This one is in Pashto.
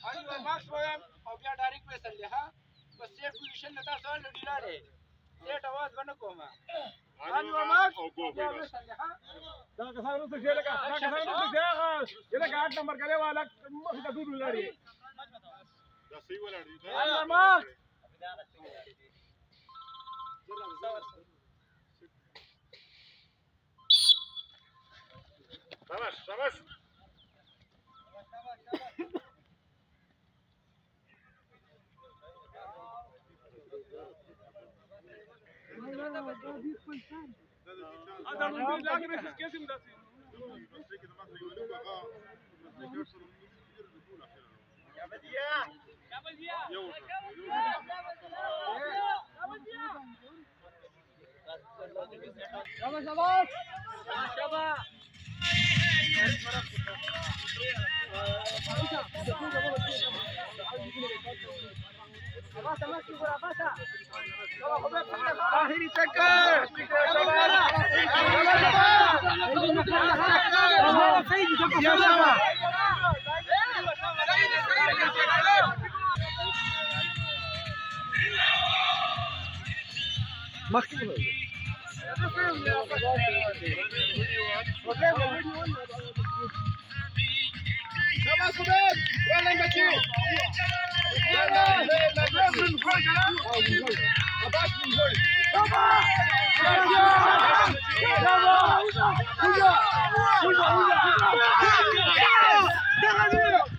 ايوه ماکس وایم او بیا ډایرکټ وېسل دی ها بس سیټ پوزیشن نه تاسو ول ډیلاره سیټ आवाज باندې کومه ايوه ماکس بیا وېسل دی ها دا کسانو څه شي لکه دا کسانو څه شي هغه چې 8 نمبر کړي والا مخې ته ټول لري دا صحیح ولاړ دی ايوه ماکس شاباش شاباش هذا من لكن ايش كيسم ده يا بديع يا بديع شاباش شاباش شاباش آخری چکر شباب شباب يلا نبكي يلا نبكي من فوق عباس من فوق شباب شباب